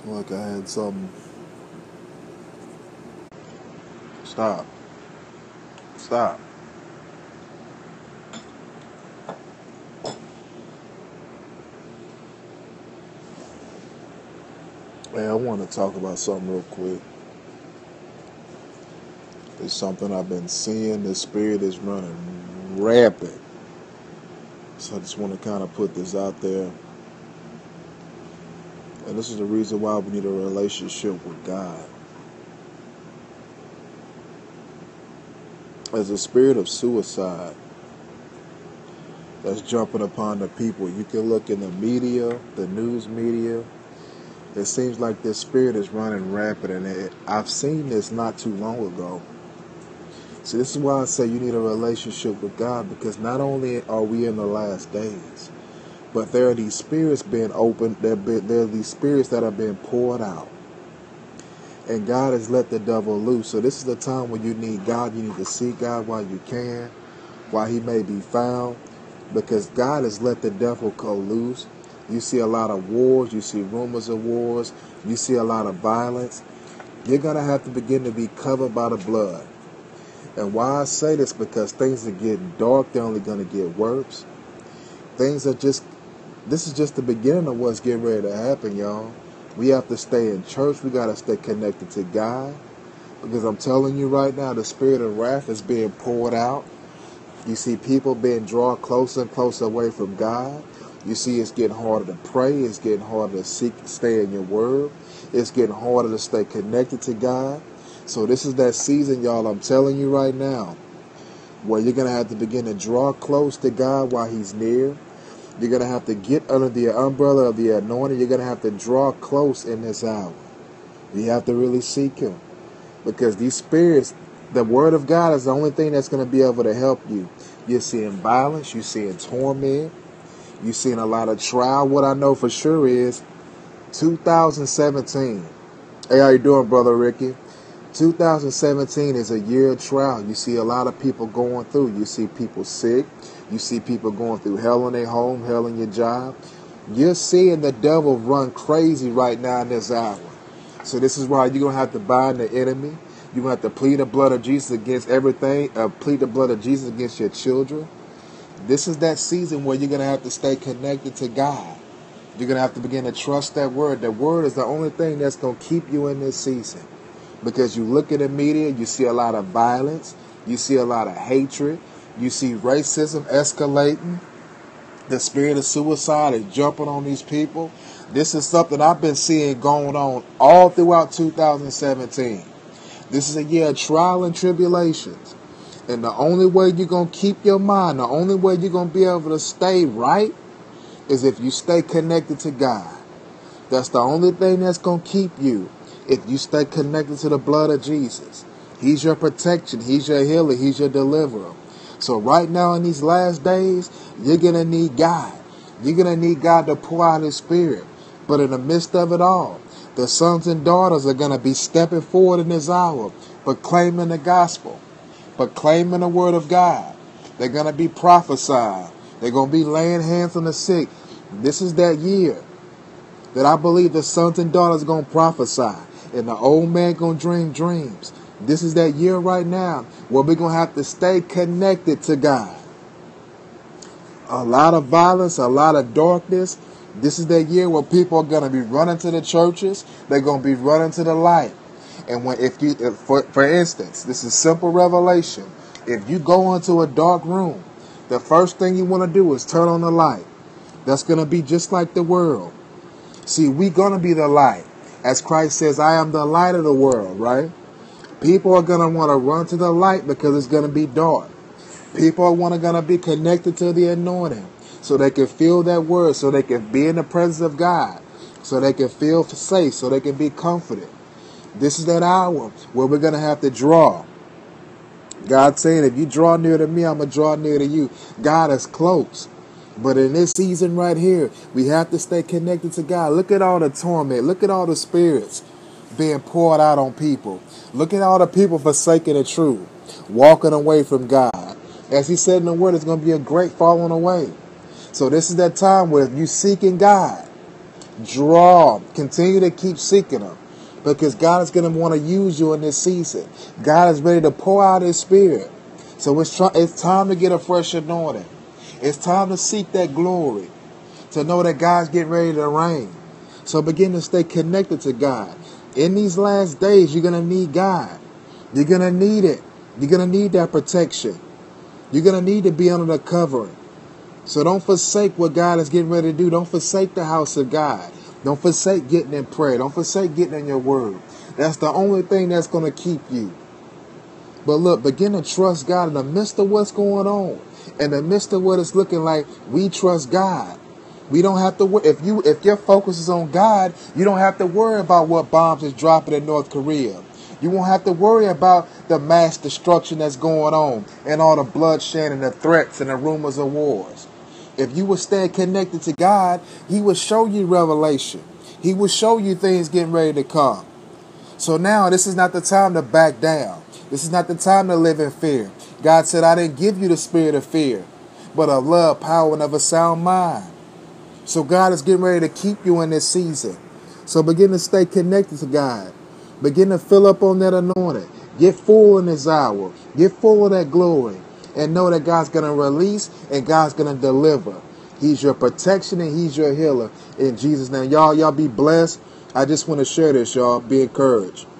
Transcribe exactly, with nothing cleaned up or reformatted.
Like I had something. Stop. Stop. Hey, I want to talk about something real quick. It's something I've been seeing. The spirit is running rampant. So I just want to kind of put this out there. And this is the reason why we need a relationship with God. There's a spirit of suicide that's jumping upon the people. You can look in the media, the news media. It seems like this spirit is running rampant, and it, I've seen this not too long ago. So this is why I say you need a relationship with God, because not only are we in the last days, but there are these spirits being opened. There, be, there are these spirits that are being poured out, and God has let the devil loose. So this is the time when you need God. You need to seek God while you can, while He may be found, because God has let the devil go loose. You see a lot of wars. You see rumors of wars. You see a lot of violence. You're going to have to begin to be covered by the blood. And why I say this, because things are getting dark. They're only going to get worse. Things are just, this is just the beginning of what's getting ready to happen, y'all. We have to stay in church. We got to stay connected to God. Because I'm telling you right now, the spirit of wrath is being poured out. You see people being drawn closer and closer away from God. You see it's getting harder to pray. It's getting harder to seek, stay in your word. It's getting harder to stay connected to God. So this is that season, y'all, I'm telling you right now, where you're going to have to begin to draw close to God while He's near. You're going to have to get under the umbrella of the anointing. You're going to have to draw close in this hour. You have to really seek Him. Because these spirits, the Word of God is the only thing that's going to be able to help you. You're seeing violence. You're seeing torment. You're seeing a lot of trial. What I know for sure is two thousand seventeen. Hey, how you doing, Brother Ricky? two thousand seventeen is a year of trial. You see a lot of people going through. You see people sick. You see people going through hell in their home, hell in your job. You're seeing the devil run crazy right now in this hour. So this is why you're going to have to bind the enemy. You're going to have to plead the blood of Jesus against everything. Uh, plead the blood of Jesus against your children. This is that season where you're going to have to stay connected to God. You're going to have to begin to trust that word. That word is the only thing that's going to keep you in this season. Because you look at the media, you see a lot of violence. You see a lot of hatred. You see racism escalating. The spirit of suicide is jumping on these people. This is something I've been seeing going on all throughout two thousand seventeen. This is a year of trial and tribulations. And the only way you're going to keep your mind, the only way you're going to be able to stay right, is if you stay connected to God. That's the only thing that's going to keep you. If you stay connected to the blood of Jesus. He's your protection. He's your healer. He's your deliverer. So right now in these last days, you're going to need God. You're going to need God to pour out His Spirit. But in the midst of it all, the sons and daughters are going to be stepping forward in this hour, proclaiming the gospel, proclaiming the word of God. They're going to be prophesying. They're going to be laying hands on the sick. This is that year that I believe the sons and daughters are going to prophesy. And the old man going to dream dreams. This is that year right now where we're going to have to stay connected to God. A lot of violence, a lot of darkness. This is that year where people are going to be running to the churches. They're going to be running to the light. And when, if you, if, for, for instance, this is simple revelation. If you go into a dark room, the first thing you want to do is turn on the light. That's going to be just like the world. See, we're going to be the light. As Christ says, I am the light of the world, right? People are going to want to run to the light because it's going to be dark. People are want to going to be connected to the anointing so they can feel that word, so they can be in the presence of God, so they can feel safe, so they can be comforted. This is that hour where we're going to have to draw. God's saying, if you draw near to me, I'm going to draw near to you. God is close. But in this season right here, we have to stay connected to God. Look at all the torment. Look at all the spirits being poured out on people. Look at all the people forsaking the truth, walking away from God. As He said in the Word, it's going to be a great falling away. So this is that time where if you seeking God, Draw. Continue to keep seeking Him. Because God is going to want to use you in this season. God is ready to pour out His Spirit. So it's, try, it's time to get a fresh anointing. It's time to seek that glory. To know that God's getting ready to reign. So begin to stay connected to God. In these last days, you're going to need God. You're going to need it. You're going to need that protection. You're going to need to be under the covering. So don't forsake what God is getting ready to do. Don't forsake the house of God. Don't forsake getting in prayer. Don't forsake getting in your word. That's the only thing that's going to keep you. But look, begin to trust God in the midst of what's going on. In the midst of what it's looking like, we trust God. We don't have to worry. If you, if your focus is on God, you don't have to worry about what bombs is dropping in North Korea. You won't have to worry about the mass destruction that's going on and all the bloodshed and the threats and the rumors of wars. If you will stay connected to God, He will show you revelation. He will show you things getting ready to come. So now this is not the time to back down. This is not the time to live in fear. God said, I didn't give you the spirit of fear, but of love, power, and of a sound mind. So God is getting ready to keep you in this season. So begin to stay connected to God. Begin to fill up on that anointing. Get full in this hour. Get full of that glory. And know that God's going to release and God's going to deliver. He's your protection and He's your healer. In Jesus' name. Y'all, y'all be blessed. I just want to share this, y'all. Be encouraged.